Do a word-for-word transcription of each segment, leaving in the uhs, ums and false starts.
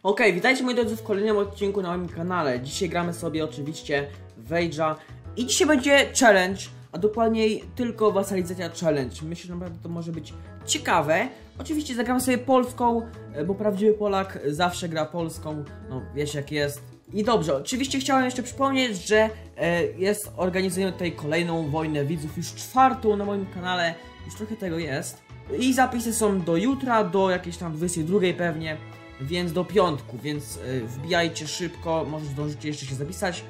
Okej, okay, witajcie moi drodzy w kolejnym odcinku na moim kanale. Dzisiaj gramy sobie oczywiście w Wage'a i dzisiaj będzie challenge, a dokładniej tylko wasalizacja challenge. Myślę, że naprawdę to może być ciekawe. Oczywiście zagramy sobie polską, bo prawdziwy Polak zawsze gra polską, no wiesz jak jest. I dobrze, oczywiście chciałem jeszcze przypomnieć, że e, jest, organizujemy tutaj kolejną wojnę widzów, już czwartą na moim kanale, już trochę tego jest. I zapisy są do jutra, do jakiejś tam dwudziestej drugiej pewnie. Więc do piątku, więc y, wbijajcie szybko, może zdążycie jeszcze się zapisać.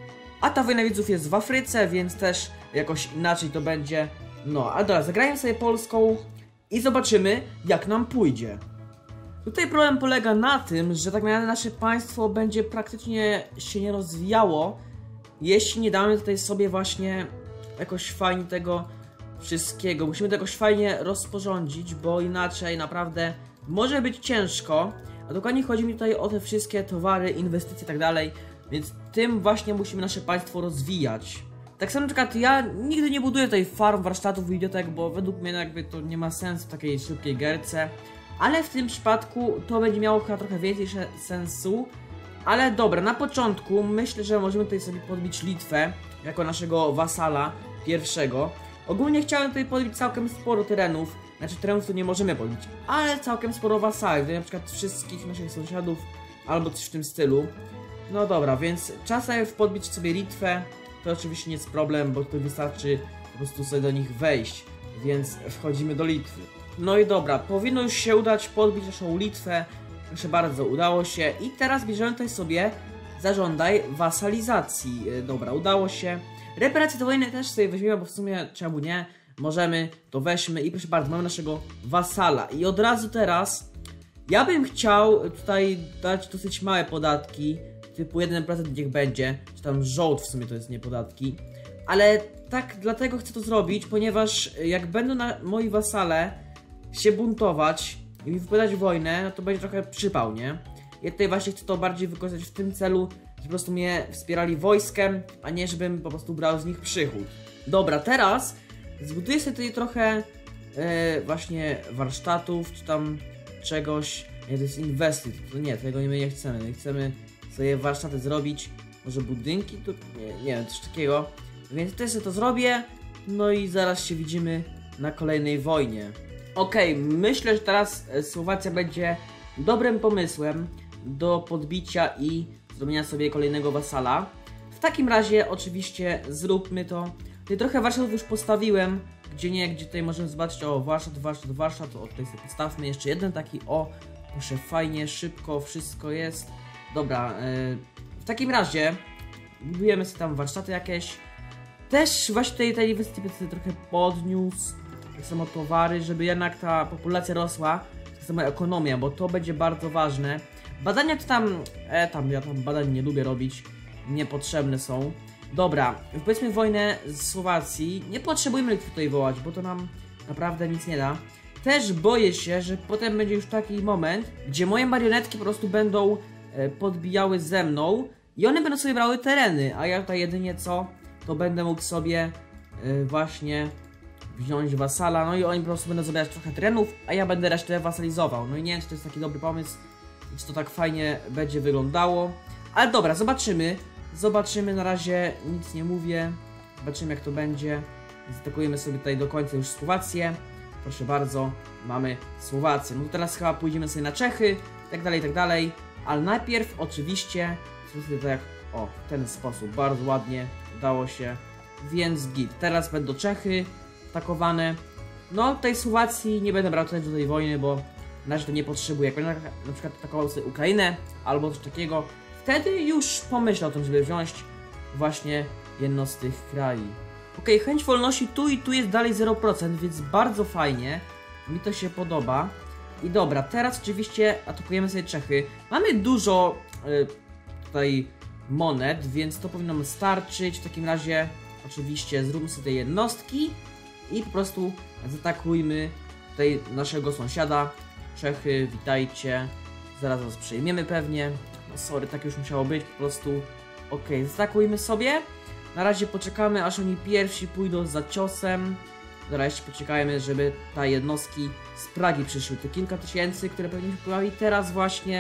A ta wojna widzów jest w Afryce, więc też jakoś inaczej to będzie. No, a dobra, zagrajmy sobie polską i zobaczymy, jak nam pójdzie. Tutaj problem polega na tym, że tak naprawdę nasze państwo będzie praktycznie się nie rozwijało, jeśli nie damy tutaj sobie właśnie jakoś fajnie tego wszystkiego. Musimy to jakoś fajnie rozporządzić, bo inaczej naprawdę może być ciężko. A dokładnie chodzi mi tutaj o te wszystkie towary, inwestycje i tak dalej, więc tym właśnie musimy nasze państwo rozwijać. Tak samo na przykład ja nigdy nie buduję tutaj farm, warsztatów, bibliotek, bo według mnie jakby to nie ma sensu w takiej szybkiej gierce. Ale w tym przypadku to będzie miało chyba trochę więcej sensu. Ale dobra, na początku myślę, że możemy tutaj sobie podbić Litwę jako naszego wasala pierwszego. Ogólnie chciałem tutaj podbić całkiem sporo terenów. Znaczy terenów to nie możemy podbić, ale całkiem sporo wasali, tutaj na przykład wszystkich naszych sąsiadów albo coś w tym stylu. No dobra, więc czas podbić sobie Litwę, to oczywiście nie jest problem, bo to wystarczy po prostu sobie do nich wejść, więc wchodzimy do Litwy. No i dobra, powinno już się udać podbić naszą Litwę, proszę bardzo, udało się i teraz bierzemy tutaj sobie zażądaj wasalizacji. Dobra, udało się. Reparacje do wojny też sobie weźmiemy, bo w sumie czemu nie? Możemy, to weźmy i proszę bardzo, mamy naszego wasala. I od razu teraz ja bym chciał tutaj dać dosyć małe podatki, typu jeden procent niech będzie, czy tam żołd w sumie to jest nie podatki. Ale tak dlatego chcę to zrobić, ponieważ jak będą na moi wasale się buntować i mi wypowiadać wojnę, no to będzie trochę przypał, nie? Ja tutaj właśnie chcę to bardziej wykorzystać w tym celu, że po prostu mnie wspierali wojskiem, a nie żebym po prostu brał z nich przychód. Dobra, teraz zbuduję sobie tutaj trochę e, właśnie warsztatów, czy tam czegoś. Nie, to jest inwestyt, to nie, tego nie, my nie chcemy. My chcemy sobie warsztaty zrobić, może budynki, tu, nie, nie wiem, coś takiego. Więc tutaj sobie to zrobię, no i zaraz się widzimy na kolejnej wojnie. Okej, okay, myślę, że teraz Słowacja będzie dobrym pomysłem do podbicia i zrobienia sobie kolejnego wasala. W takim razie oczywiście zróbmy to. Tutaj trochę warsztatów już postawiłem, gdzie nie, gdzie tutaj możemy zobaczyć, o warsztat, warsztat, warsztat, o tutaj sobie postawmy jeszcze jeden taki, o proszę, fajnie, szybko, wszystko jest. Dobra, yy, w takim razie budujemy sobie tam warsztaty jakieś. Też właśnie tutaj tej inwestycji sobie trochę podniósł, tak samo towary, żeby jednak ta populacja rosła, tak samo ekonomia, bo to będzie bardzo ważne. Badania to tam, e tam, ja tam badań nie lubię robić, niepotrzebne są. Dobra, powiedzmy wojnę z Słowacji. Nie potrzebujemy ich tutaj wołać, bo to nam naprawdę nic nie da. Też boję się, że potem będzie już taki moment, gdzie moje marionetki po prostu będą e, podbijały ze mną i one będą sobie brały tereny, a ja tutaj jedynie co, to będę mógł sobie e, właśnie wziąć wasala, no i oni po prostu będą zabierać trochę terenów, a ja będę resztę wasalizował. No i nie wiem, czy to jest taki dobry pomysł, czy to tak fajnie będzie wyglądało. Ale dobra, zobaczymy. Zobaczymy, na razie nic nie mówię. Zobaczymy jak to będzie. Zaatakujemy sobie tutaj do końca już Słowację. Proszę bardzo, mamy Słowację. No to teraz chyba pójdziemy sobie na Czechy, i tak dalej, i tak dalej. Ale najpierw oczywiście, to jak, o, w ten sposób, bardzo ładnie udało się. Więc git. Teraz będą Czechy atakowane. No tej Słowacji nie będę brał tutaj do tej wojny, bo na razie to nie potrzebuję. Jak będę na przykład atakował sobie Ukrainę albo coś takiego, wtedy już pomyślę o tym, żeby wziąć właśnie jedno z tych krajów. Ok, chęć wolności tu i tu jest dalej zero procent, więc bardzo fajnie. Mi to się podoba. I dobra, teraz oczywiście atakujemy sobie Czechy. Mamy dużo y, tutaj monet, więc to powinno nam starczyć. W takim razie oczywiście zróbmy sobie te jednostki i po prostu zaatakujmy tutaj naszego sąsiada. Czechy, witajcie. Zaraz was przejmiemy pewnie. No sorry, tak już musiało być po prostu. Ok, zaatakujmy sobie. Na razie poczekamy, aż oni pierwsi pójdą za ciosem. Dobra, jeszcze poczekajmy, żeby te jednostki z Pragi przyszły. Te kilka tysięcy, które pewnie się pojawi teraz właśnie.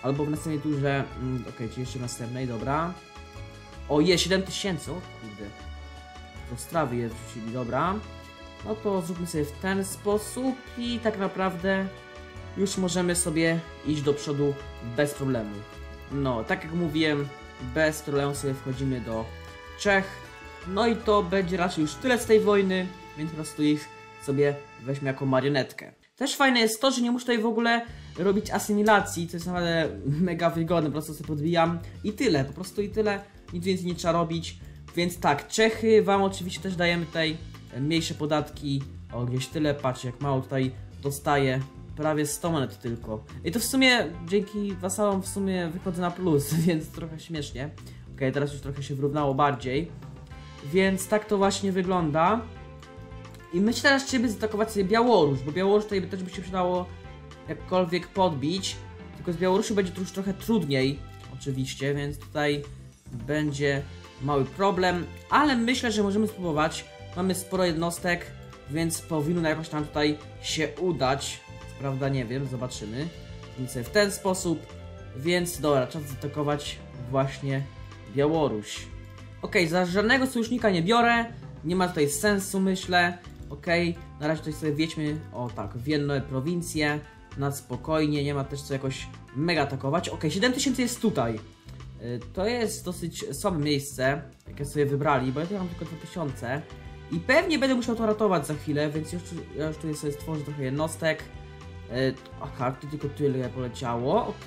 albo w następnej turze, mm, okej, okay, czyli jeszcze w następnej, dobra. O, jest siedem tysięcy, o kurde. To strawy je wrzucili, dobra. No to zróbmy sobie w ten sposób i tak naprawdę już możemy sobie iść do przodu bez problemu. No, tak jak mówiłem, bez problemu sobie wchodzimy do Czech. No i to będzie raczej już tyle z tej wojny, więc po prostu ich sobie weźmy jako marionetkę. Też fajne jest to, że nie muszę tutaj w ogóle robić asymilacji, co jest naprawdę mega wygodne, po prostu sobie podbijam i tyle, po prostu i tyle, nic więcej nie trzeba robić. Więc tak, Czechy wam oczywiście też dajemy tutaj mniejsze podatki, o gdzieś tyle, patrzcie jak mało tutaj dostaję, prawie sto monet tylko. I to w sumie dzięki wasalom w sumie wychodzę na plus, więc trochę śmiesznie. Ok, teraz już trochę się wyrównało bardziej, więc tak to właśnie wygląda. I myślę teraz, czy by zaatakować sobie Białoruś, bo Białoruś tutaj też by się przydało jakkolwiek podbić. Tylko z Białorusi będzie to już trochę trudniej, oczywiście, więc tutaj będzie mały problem. Ale myślę, że możemy spróbować. Mamy sporo jednostek, więc powinno jakoś tam tutaj się udać. Prawda, nie wiem, zobaczymy. Więc sobie w ten sposób. Więc dobra, czas zaatakować właśnie Białoruś. Ok, za żadnego sojusznika nie biorę. Nie ma tutaj sensu, myślę. Ok, na razie tutaj sobie wiedźmy, o tak, w jedną prowincję, na spokojnie, nie ma też co jakoś mega atakować. Ok, siedem tysięcy jest tutaj. Yy, to jest dosyć słabe miejsce, jakie sobie wybrali, bo ja tutaj mam tylko dwa tysiące. I pewnie będę musiał to ratować za chwilę, więc już, ja już tutaj sobie stworzę trochę jednostek. Yy, aha, tu tylko tyle poleciało, ok.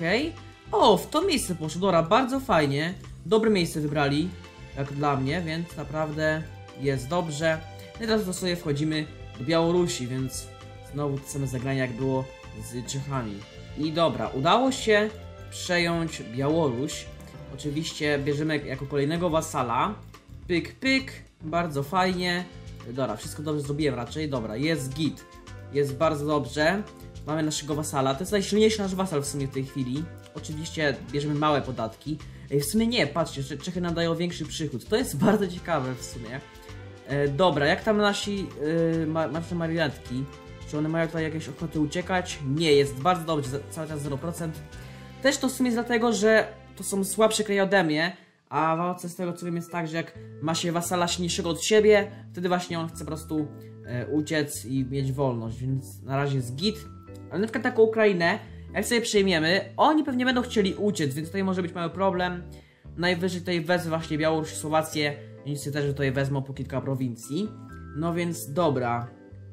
O, w to miejsce poszło, dobra, bardzo fajnie. Dobre miejsce wybrali, jak dla mnie, więc naprawdę jest dobrze. No i teraz to sobie wchodzimy do Białorusi, więc znowu to same zagranie jak było z Czechami. I dobra, udało się przejąć Białoruś. Oczywiście bierzemy jako kolejnego wasala. Pyk, pyk, bardzo fajnie. Dobra, wszystko dobrze zrobiłem raczej. Dobra, jest git. Jest bardzo dobrze. Mamy naszego wasala. To jest najsilniejszy nasz wasal w sumie w tej chwili. Oczywiście bierzemy małe podatki. W sumie nie, patrzcie, że Czechy nam dają większy przychód. To jest bardzo ciekawe w sumie. E, dobra, jak tam nasi e, ma, nasze marionetki? Czy one mają tutaj jakieś ochoty uciekać? Nie, jest bardzo dobrze, za, cały czas zero procent. Też to w sumie jest dlatego, że to są słabsze kraje ode mnie, a w walce z tego co wiem jest tak, że jak ma się wasala silniejszego od siebie, wtedy właśnie on chce po prostu e, uciec i mieć wolność, więc na razie jest git. Ale na przykład taką Ukrainę, jak sobie przejmiemy, oni pewnie będą chcieli uciec, więc tutaj może być mały problem. Najwyżej tutaj wezmę właśnie Białoruś, Słowację, więc też tutaj wezmą po kilka prowincji. No więc dobra.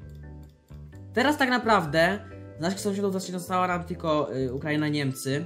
Teraz tak naprawdę z naszych sąsiadów właśnie została nam tylko y, Ukraina, Niemcy.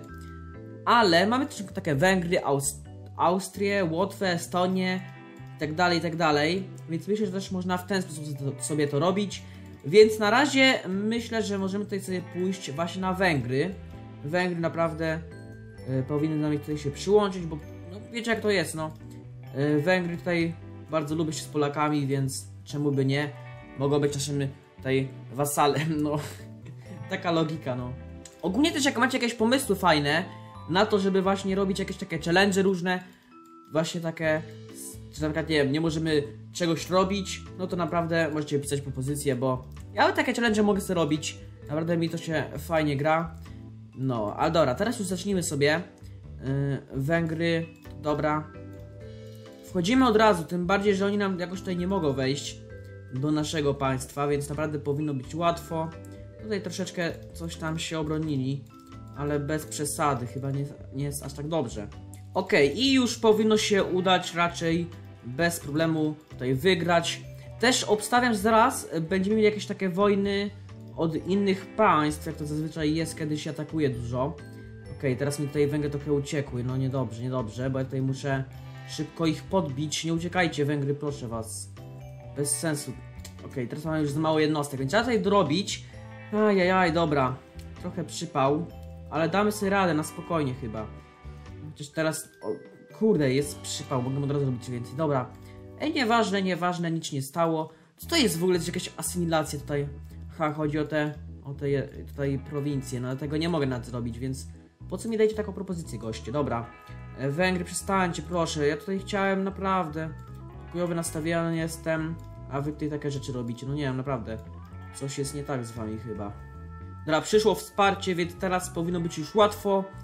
Ale mamy też takie Węgry, Aust Austrię, Łotwę, Estonię i tak dalej, i tak dalej. Więc myślę, że też można w ten sposób sobie to robić. Więc na razie myślę, że możemy tutaj sobie pójść właśnie na Węgry. Węgry naprawdę y, powinny nam tutaj się przyłączyć, bo no, wiecie jak to jest, no. Y, Węgry tutaj bardzo lubią się z Polakami, więc czemu by nie? Mogą być naszym tutaj wasalem, no. Taka logika, no. Ogólnie też jak macie jakieś pomysły fajne na to, żeby właśnie robić jakieś takie challenge różne, właśnie takie, czy na przykład nie wiem, nie możemy czegoś robić, no to naprawdę możecie pisać propozycje, bo ja takie challenge mogę sobie robić, naprawdę mi to się fajnie gra. No, ale dobra, teraz już zacznijmy sobie. Yy, Węgry, dobra. Wchodzimy od razu, tym bardziej, że oni nam jakoś tutaj nie mogą wejść do naszego państwa, więc naprawdę powinno być łatwo. Tutaj troszeczkę coś tam się obronili, ale bez przesady, chyba nie, nie jest aż tak dobrze. Ok, i już powinno się udać raczej bez problemu tutaj wygrać. Też obstawiam, że zaraz będziemy mieli jakieś takie wojny od innych państw, jak to zazwyczaj jest, kiedy się atakuje dużo. Ok, teraz mi tutaj Węgry trochę uciekły, no niedobrze, niedobrze, bo ja tutaj muszę szybko ich podbić. Nie uciekajcie Węgry, proszę was. Bez sensu. Ok, teraz mamy już za mało jednostek, więc trzeba tutaj dorobić. Ajajaj, dobra. Trochę przypał, ale damy sobie radę na spokojnie chyba. Chociaż teraz... O, kurde, jest przypał, mogę od razu robić więcej. Dobra. Ej, nieważne, nieważne, nic nie stało. Co to jest w ogóle? To jest jakaś asymilacja tutaj. Ha, chodzi o te... o te tutaj prowincje, no ale tego nie mogę nawet zrobić, więc... Po co mi dajecie taką propozycję, goście? Dobra. Węgry, przestańcie, proszę. Ja tutaj chciałem naprawdę... Chujowy nastawiony jestem, a wy tutaj takie rzeczy robicie. No nie wiem, naprawdę. Coś jest nie tak z wami chyba. Dobra, przyszło wsparcie, więc teraz powinno być już łatwo.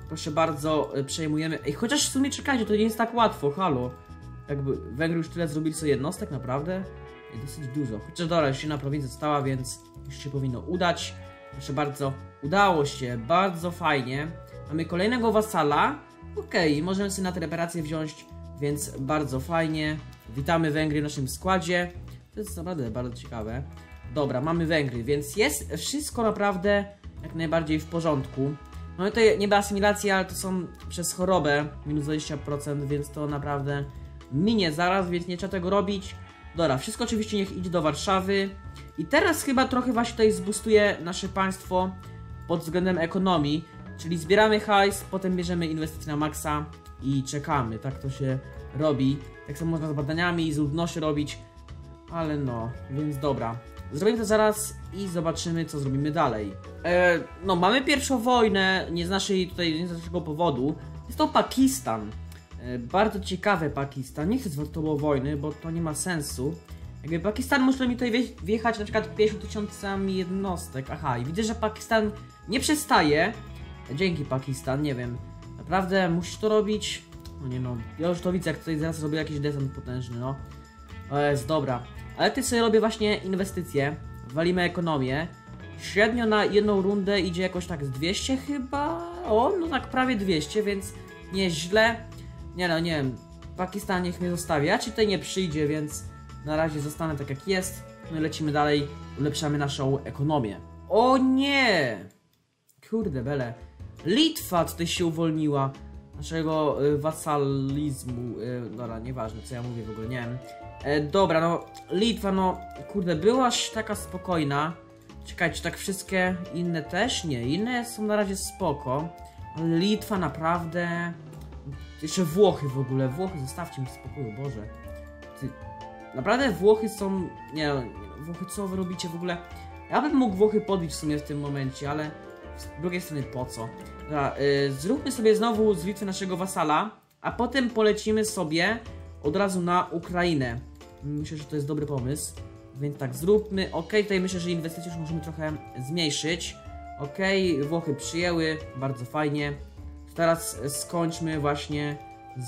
Proszę bardzo, przejmujemy. Ej, chociaż w sumie czekajcie, to nie jest tak łatwo, halo. Jakby Węgry już tyle zrobili co jednostek, naprawdę? Ej, dosyć dużo. Chociaż dobra, już jedna prowincja została, więc już się powinno udać. Proszę bardzo, udało się, bardzo fajnie. Mamy kolejnego wasala. Okej, okay, możemy sobie na te reparacje wziąć, więc bardzo fajnie. Witamy Węgry w naszym składzie. To jest naprawdę bardzo ciekawe. Dobra, mamy Węgry, więc jest wszystko naprawdę jak najbardziej w porządku. Mamy tutaj niby asymilację, ale to są przez chorobę minus dwadzieścia procent, więc to naprawdę minie zaraz, więc nie trzeba tego robić. Dobra, wszystko oczywiście niech idzie do Warszawy. I teraz chyba trochę właśnie tutaj zboostuje nasze państwo pod względem ekonomii. Czyli zbieramy hajs, potem bierzemy inwestycje na maksa i czekamy. Tak to się robi. Tak samo można z badaniami, z ludnością robić. Ale no, więc dobra. Zrobimy to zaraz i zobaczymy, co zrobimy dalej. E, no, mamy pierwszą wojnę, nie z naszej tutaj, nie z naszego powodu. Jest to Pakistan. E, bardzo ciekawy Pakistan. Nie chcę zwartować wojny, bo to nie ma sensu. Jakby Pakistan może mi tutaj wje wjechać na przykład pięćdziesiąt tysiącami jednostek. Aha, i widzę, że Pakistan nie przestaje. Dzięki Pakistan, nie wiem. Naprawdę musisz to robić. No nie no, ja już to widzę, jak tutaj zaraz robię jakiś desant potężny, no. To jest dobra. Ale ty sobie robię właśnie inwestycje. Walimy ekonomię. Średnio na jedną rundę idzie jakoś tak z dwieście chyba. O, no tak prawie dwieście, więc nieźle. Nie no, nie wiem. Pakistan niech mnie zostawi. Ja ci tutaj nie przyjdzie, więc na razie zostanę tak jak jest. No i lecimy dalej. Ulepszamy naszą ekonomię. O nie! Kurde bele. Litwa tutaj się uwolniła. Naszego y, wasalizmu. Y, dobra, nieważne co ja mówię w ogóle, nie wiem. E, dobra, no Litwa, no kurde, byłaś taka spokojna. Czekajcie, tak wszystkie inne też? Nie, inne są na razie spoko. Ale Litwa naprawdę... Jeszcze Włochy w ogóle, Włochy, zostawcie mi w spokoju, Boże. Ty... Naprawdę Włochy są... Nie no, Włochy, co wy robicie w ogóle? Ja bym mógł Włochy podbić w sumie w tym momencie, ale z drugiej strony po co? Dobra, y, zróbmy sobie znowu z Litwy naszego wasala, a potem polecimy sobie od razu na Ukrainę. Myślę, że to jest dobry pomysł. Więc tak, zróbmy. Ok, tutaj myślę, że inwestycje już możemy trochę zmniejszyć. Ok, Włochy przyjęły, bardzo fajnie. Teraz skończmy właśnie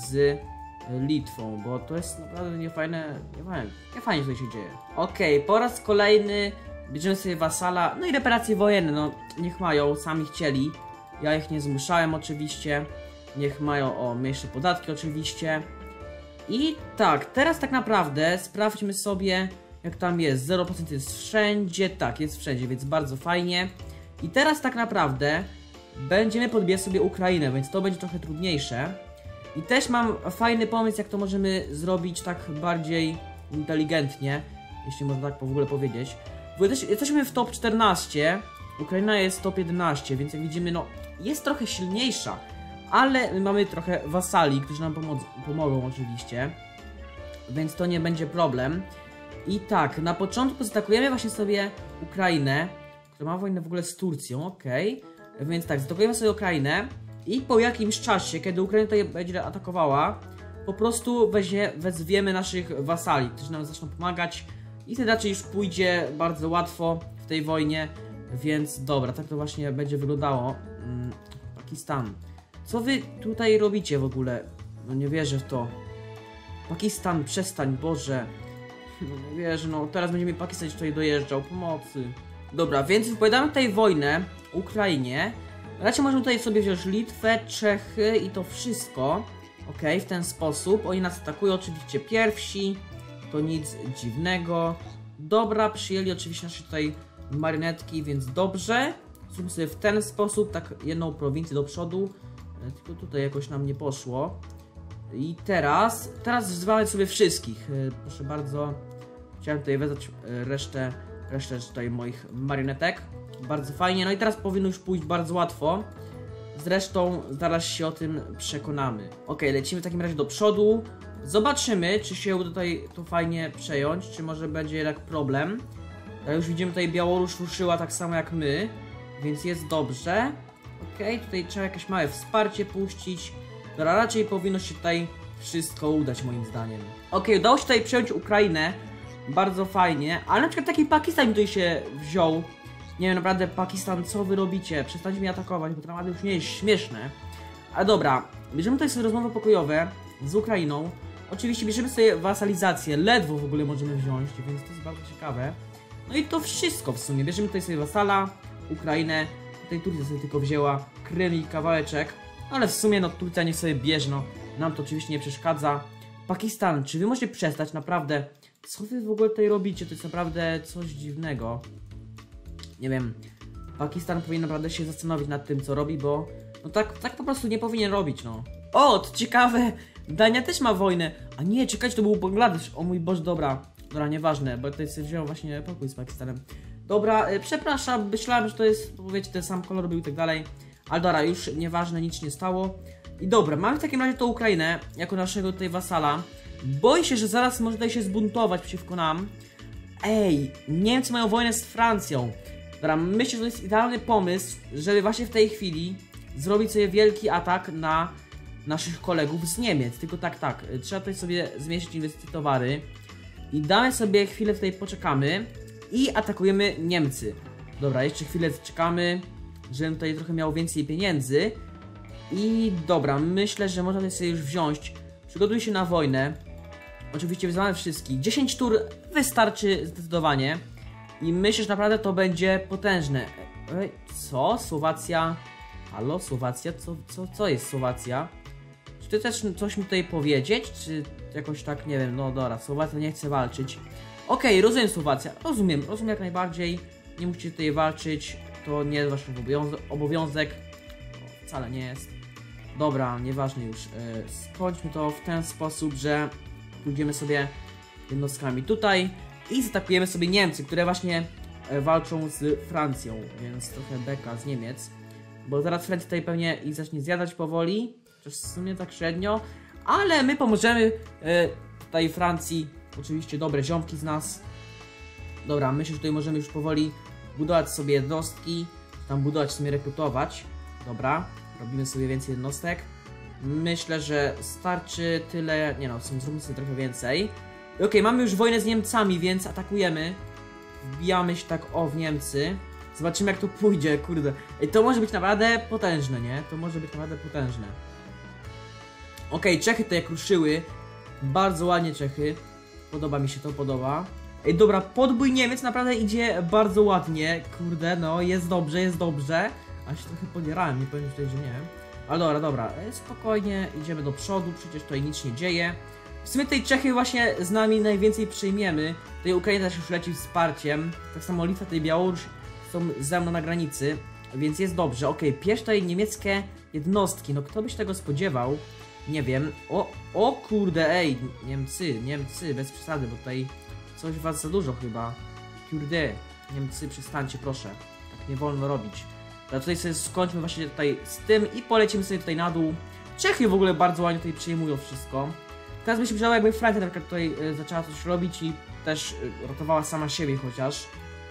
z Litwą, bo to jest naprawdę niefajne, niefajne, niefajnie tutaj się dzieje. Ok, po raz kolejny bierzemy sobie wasala, no i reparacje wojenne, no niech mają, sami chcieli. Ja ich nie zmuszałem oczywiście. Niech mają, o, mniejsze podatki oczywiście. I tak, teraz tak naprawdę sprawdźmy sobie, jak tam jest. zero procent jest wszędzie, tak, jest wszędzie, więc bardzo fajnie. I teraz tak naprawdę będziemy podbijać sobie Ukrainę, więc to będzie trochę trudniejsze. I też mam fajny pomysł, jak to możemy zrobić tak bardziej inteligentnie, jeśli można tak w ogóle powiedzieć. Bo jesteśmy w top czternaście, Ukraina jest top jedenaście, więc jak widzimy, no, jest trochę silniejsza. Ale my mamy trochę wasali, którzy nam pomogą oczywiście. Więc to nie będzie problem. I tak, na początku zaatakujemy właśnie sobie Ukrainę, która ma wojnę w ogóle z Turcją, okej. Okay. Więc tak, zaatakujemy sobie Ukrainę. I po jakimś czasie, kiedy Ukraina tutaj będzie atakowała, po prostu weźmie, wezwiemy naszych wasali, którzy nam zaczną pomagać. I wtedy raczej już pójdzie bardzo łatwo w tej wojnie. Więc dobra, tak to właśnie będzie wyglądało. Hmm, Pakistan. Co wy tutaj robicie w ogóle? No nie wierzę w to. Pakistan, przestań, Boże. No nie wierzę, no teraz będzie mi Pakistan tutaj dojeżdżał, pomocy. Dobra, więc wypowiadamy tutaj wojnę Ukrainie. Raczej możemy tutaj sobie wziąć Litwę, Czechy i to wszystko. Ok, w ten sposób. Oni nas atakują oczywiście pierwsi. To nic dziwnego. Dobra, przyjęli oczywiście nasze tutaj marionetki, więc dobrze. Zróbmy sobie w ten sposób, tak jedną prowincję do przodu. Tylko tutaj jakoś nam nie poszło. I teraz, teraz wzywamy sobie wszystkich. Proszę bardzo. Chciałem tutaj wezwać resztę, resztę tutaj moich marionetek. Bardzo fajnie. No i teraz powinno już pójść bardzo łatwo. Zresztą zaraz się o tym przekonamy. Ok, lecimy w takim razie do przodu. Zobaczymy, czy się uda tutaj to fajnie przejąć, czy może będzie jednak problem. Jak już widzimy, tutaj Białoruś ruszyła tak samo jak my, więc jest dobrze. Okej, okay, tutaj trzeba jakieś małe wsparcie puścić. Dobra, raczej powinno się tutaj wszystko udać moim zdaniem. Okej, okay, udało się tutaj przejąć Ukrainę. Bardzo fajnie, ale na przykład taki Pakistan tutaj się wziął. Nie wiem, naprawdę Pakistan, co wy robicie? Przestańcie mnie atakować, bo to naprawdę już nie jest śmieszne. A dobra, bierzemy tutaj sobie rozmowy pokojowe z Ukrainą. Oczywiście bierzemy sobie wasalizację, ledwo w ogóle możemy wziąć, więc to jest bardzo ciekawe. No i to wszystko w sumie. Bierzemy tutaj sobie wasala, Ukrainę, tutaj Turcja sobie tylko wzięła Krym i kawałeczek. Ale w sumie no Turcja niech sobie bierze, no nam to oczywiście nie przeszkadza. Pakistan, czy wy możecie przestać? Naprawdę, co wy w ogóle tutaj robicie? To jest naprawdę coś dziwnego. Nie wiem, Pakistan powinien naprawdę się zastanowić nad tym, co robi, bo no tak, tak po prostu nie powinien robić, no. O, to ciekawe, Dania też ma wojnę. A nie, czekajcie, to był Bangladesz. O mój Boże, dobra. Dobra, nieważne, bo tutaj sobie wziąłem właśnie pokój z Pakistanem. Dobra, yy, przepraszam, myślałem, że to jest, powiecie, ten sam kolor był i tak dalej. Ale dobra, już nieważne, nic nie stało. I dobra, mamy w takim razie tą Ukrainę, jako naszego tutaj wasala. Boję się, że zaraz może tutaj się zbuntować przeciwko nam. Ej, Niemcy mają wojnę z Francją. Dobra, myślę, że to jest idealny pomysł, żeby właśnie w tej chwili zrobić sobie wielki atak na naszych kolegów z Niemiec. Tylko tak, tak, trzeba tutaj sobie zmieścić inwestycje towary. I damy sobie chwilę tutaj, poczekamy i atakujemy Niemcy. Dobra, jeszcze chwilę czekamy, żebym tutaj trochę miał więcej pieniędzy. I dobra, myślę, że można tutaj sobie już wziąć. Przygotuj się na wojnę. Oczywiście wyzywamy wszystkich. dziesięć tur wystarczy zdecydowanie. I myślę, że naprawdę to będzie potężne. Ej, co? Słowacja? Halo? Słowacja? Co, co, co jest Słowacja? Czy ty też coś mi tutaj powiedzieć? Czy jakoś tak, nie wiem, no dobra, Słowacja nie chce walczyć. Okej, okay, rozumiem Słowacja. Rozumiem, rozumiem jak najbardziej. Nie musicie tutaj walczyć. To nie jest wasz obowiązek. O, wcale nie jest. Dobra, nieważne już. Yy, skończmy to w ten sposób, że pójdziemy sobie jednostkami tutaj i zaatakujemy sobie Niemcy, które właśnie e, walczą z Francją, więc trochę beka z Niemiec. Bo zaraz Francja tutaj pewnie ich zacznie zjadać powoli, chociaż w sumie tak średnio, ale my pomożemy e, tutaj Francji, oczywiście dobre ziomki z nas. Dobra, myślę, że tutaj możemy już powoli budować sobie jednostki, tam budować, w sumie rekrutować. Dobra, robimy sobie więcej jednostek. Myślę, że starczy tyle, nie no, w sumie zróbmy sobie trochę więcej. Okej, okay, mamy już wojnę z Niemcami, więc atakujemy. Wbijamy się tak o w Niemcy. Zobaczymy jak to pójdzie, kurde. Ej, to może być naprawdę potężne, nie? To może być naprawdę potężne. Okej, okay, Czechy tutaj jak ruszyły. Bardzo ładnie Czechy. Podoba mi się to, podoba. Ej, dobra, podbój Niemiec naprawdę idzie bardzo ładnie. Kurde, no, jest dobrze, jest dobrze. A się trochę podierałem, nie powiem tutaj, że nie. Ale dobra, dobra, spokojnie, idziemy do przodu, przecież tutaj nic nie dzieje. W sumie tej Czechy właśnie z nami najwięcej przejmiemy. Tej Ukraina też już leci wsparciem. Tak samo Litwa, tej Białoruś są ze mną na granicy, więc jest dobrze. Okej, okay, pierwsze tutaj niemieckie jednostki, no kto by się tego spodziewał? Nie wiem. O, o kurde, ej, Niemcy, Niemcy, bez przesady, bo tutaj coś was za dużo chyba. Kurde, Niemcy, przestańcie proszę, tak nie wolno robić. A tutaj sobie skończmy właśnie tutaj z tym i polecimy sobie tutaj na dół. Czechy w ogóle bardzo ładnie tutaj przejmują wszystko. Teraz by się przydało jakby Francja na przykład tutaj y, zaczęła coś robić i też y, ratowała sama siebie chociaż.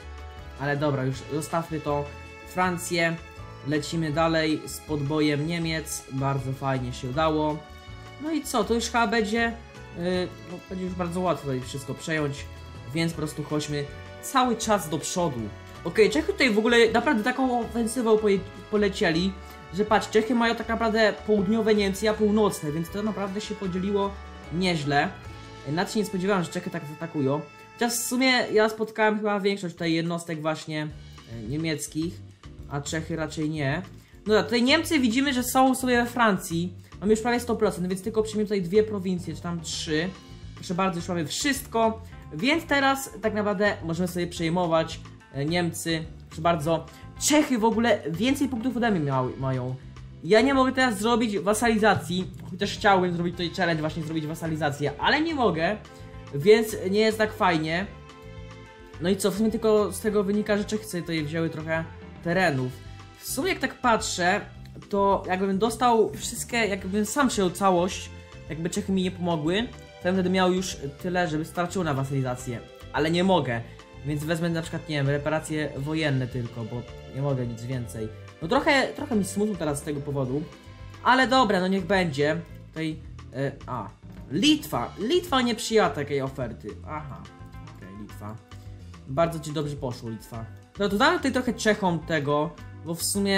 Ale dobra, już zostawmy to. Francję. Lecimy dalej z podbojem Niemiec. Bardzo fajnie się udało. No i co, to już chyba będzie, y, no, będzie już bardzo łatwo tutaj wszystko przejąć. Więc po prostu chodźmy cały czas do przodu. Okej, okay, Czechy tutaj w ogóle naprawdę taką ofensywą polecieli, że patrz, Czechy mają tak naprawdę południowe Niemcy, a północne, więc to naprawdę się podzieliło nieźle. Nawet się nie spodziewałem, że Czechy tak zaatakują. Chociaż w sumie ja spotkałem chyba większość tutaj jednostek właśnie niemieckich, a Czechy raczej nie. No tak, tutaj Niemcy widzimy, że są sobie we Francji. Mamy już prawie sto procent, więc tylko przyjmiemy tutaj dwie prowincje, czy tam trzy. Proszę bardzo, już mamy wszystko. Więc teraz tak naprawdę możemy sobie przejmować Niemcy. Proszę bardzo. Czechy w ogóle więcej punktów ode mnie mają. Ja nie mogę teraz zrobić wasalizacji, chociaż chciałbym zrobić tutaj challenge, właśnie zrobić wasalizację, ale nie mogę, więc nie jest tak fajnie. No i co, w sumie tylko z tego wynika, że Czechy sobie tutaj wzięły trochę terenów. W sumie jak tak patrzę, to jakbym dostał wszystkie, jakbym sam przyjął całość, jakby Czechy mi nie pomogły, to bym wtedy miał już tyle, żeby starczyło na wasalizację, ale nie mogę. Więc wezmę na przykład, nie wiem, reparacje wojenne tylko, bo nie mogę nic więcej. No trochę, trochę mi smutno teraz z tego powodu. Ale dobra, no niech będzie. Tutaj, e, a, Litwa. Litwa nie przyjęła takiej oferty. Aha, okej, okay, Litwa. Bardzo ci dobrze poszło, Litwa. No to damy tutaj trochę Czechom tego, bo w sumie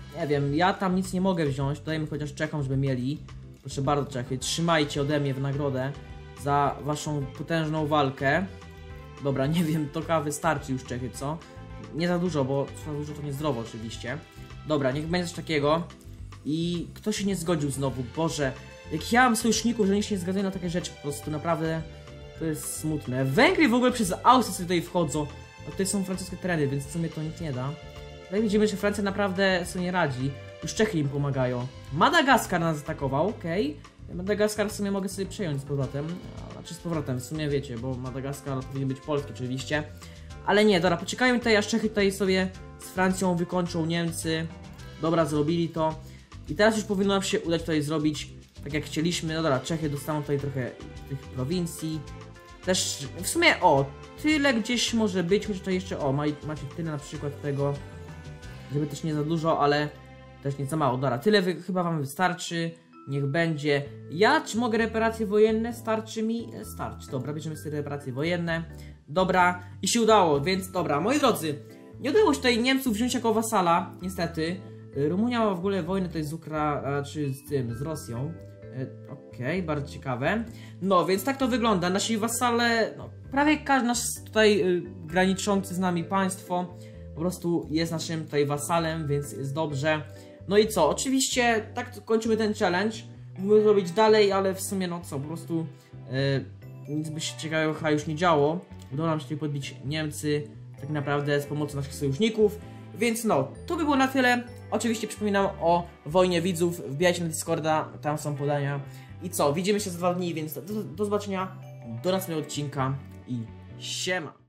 nie wiem, ja tam nic nie mogę wziąć, dajmy chociaż Czechom, żeby mieli. Proszę bardzo, Czechy, trzymajcie ode mnie w nagrodę za waszą potężną walkę. Dobra, nie wiem, to kawy wystarczy już, Czechy, co? Nie za dużo, bo za dużo to niezdrowo oczywiście. Dobra, niech będzie coś takiego. I kto się nie zgodził znowu? Boże, jak ja mam sojuszników, że oni się nie zgadzają na takie rzeczy, po prostu naprawdę to jest smutne. Węgry w ogóle przez Austrię sobie tutaj wchodzą, a tutaj są francuskie tereny, więc w sumie to nic nie da. Tutaj widzimy, że Francja naprawdę sobie nie radzi. Już Czechy im pomagają. Madagaskar nas atakował, okej. Okay. Madagaskar w sumie mogę sobie przejąć z powrotem. Znaczy z powrotem, w sumie wiecie, bo Madagaskar powinien być polski oczywiście. Ale nie, dobra, poczekajmy tutaj, aż Czechy tutaj sobie z Francją wykończą Niemcy. Dobra, zrobili to. I teraz już powinno nam się udać tutaj zrobić tak jak chcieliśmy. No dobra, Czechy dostaną tutaj trochę tych prowincji. Też w sumie, o, tyle gdzieś może być, chociaż to jeszcze, o, macie tyle na przykład tego, żeby też nie za dużo, ale też nie za mało. Dobra, tyle wy, chyba wam wystarczy. Niech będzie. Ja czy mogę reparacje wojenne? Starczy mi? Starczy. Dobra, bierzemy sobie reparacje wojenne. Dobra, i się udało, więc dobra, moi drodzy, nie udało się tutaj Niemców wziąć jako wasala, niestety. Rumunia ma w ogóle wojnę tutaj z Ukra... czy z tym, z Rosją. Okej, okay, bardzo ciekawe. No, więc tak to wygląda. Nasi wasale, no, prawie każdy nasz tutaj y, graniczący z nami państwo po prostu jest naszym tutaj wasalem, więc jest dobrze. No i co? Oczywiście tak kończymy ten challenge. Mógłbym zrobić dalej, ale w sumie no co, po prostu yy, nic by się ciekawego chyba już nie działo. Udało nam się tutaj podbić Niemcy tak naprawdę z pomocą naszych sojuszników. Więc no, to by było na tyle. Oczywiście przypominam o wojnie widzów. Wbijajcie na Discorda, tam są podania. I co? Widzimy się za dwa dni, więc do, do zobaczenia do następnego odcinka i siema!